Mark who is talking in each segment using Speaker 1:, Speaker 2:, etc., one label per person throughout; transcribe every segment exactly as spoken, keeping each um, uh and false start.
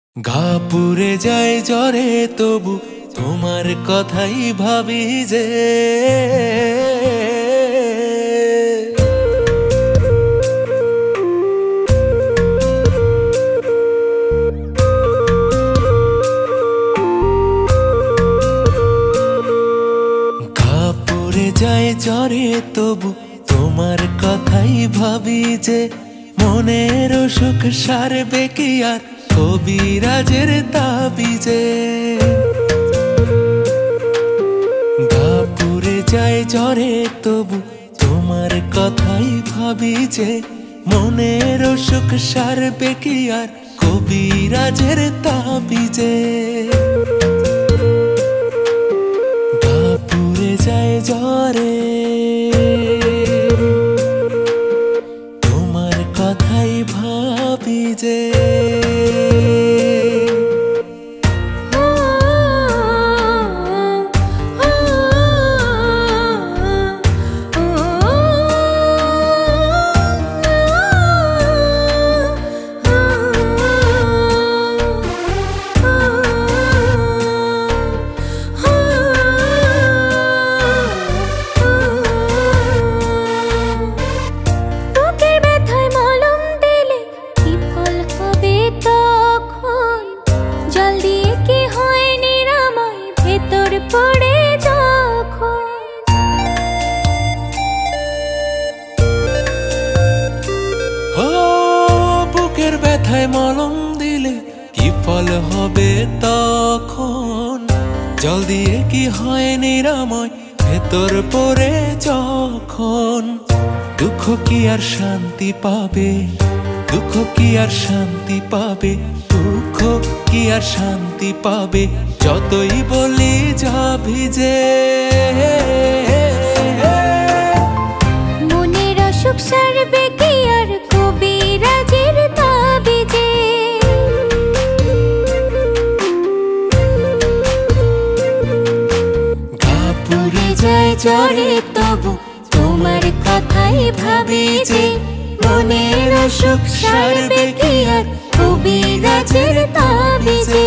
Speaker 1: ঘা পুড়ে যায় জ্বরে তবু তোমার কথাই ভাবি যে ঘা পুড়ে যায় জ্বরে তবু তোমার কথাই ভাবি যে মনের অসুখ সারবে কি আর কবিরাজের তাবিজে। ঘা পুড়ে যায় জ্বরে তবু তোমার কথাই ভাবি যে মনের অসুখ সারবে কি আর কবিরাজের তাবিজে। ঘা পুড়ে যায় জ্বরে তোমার কথাই ভাবি যে মলম দিলে কি ফল হবে তখন জল দিয়ে কি হয় নিরাময় ভেতর পড়ে যখন। দুঃখ কি আর শান্তি পাবে দুঃখ কি আর শান্তি পাবে দুঃখ কি আর শান্তি পাবে যতই বলি যাবি যে
Speaker 2: মনের অসুখ সারবে কি আর কবিরাজের তাবিজে।
Speaker 1: ঘা পুড়ে যায় জ্বরে তবু তোমার কথাই ভাবি যে মনের অসুখ সারবে কি আর কবিরাজের তাবিজে।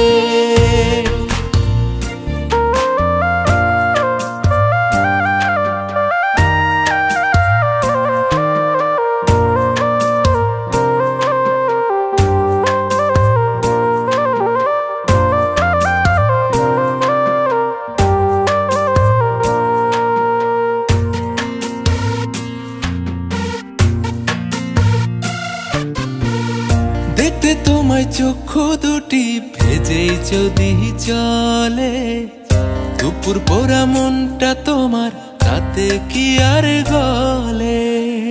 Speaker 1: দেখতে তোমায় চক্ষু দুটি ভেজেই যদি চলে দুপুর পোড়া মনটা তোমার তাতে কি আর গলে।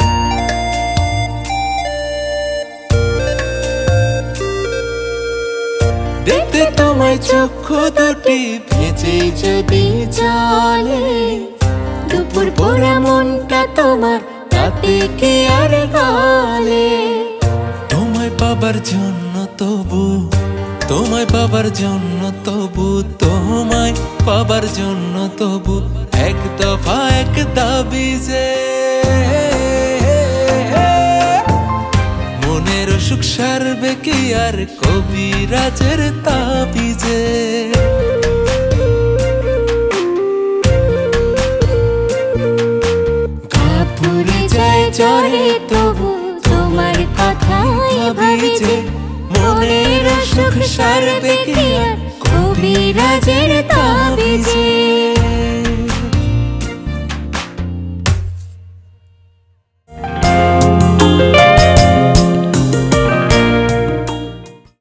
Speaker 1: দেখতে তোমায় চক্ষু দুটি ভেজেই যদি চলে দুপুর পোড়া মনটা তোমার তাতে কি আর গলে। তোমায় পাবার জন্য তবু তোমায় পাবার জন্য তবু তোমায় পাবার জন্য তবু এক দফা এক দাবি যে মনের অসুখ সারবে কি আর কবিরাজের তাবিজে। ঘা পুড়ে যায় জ্বরে তবু তোমার কথাই ভাবি যে মনের অসুখ সারবে কি আর কবিরাজের তাবিজে।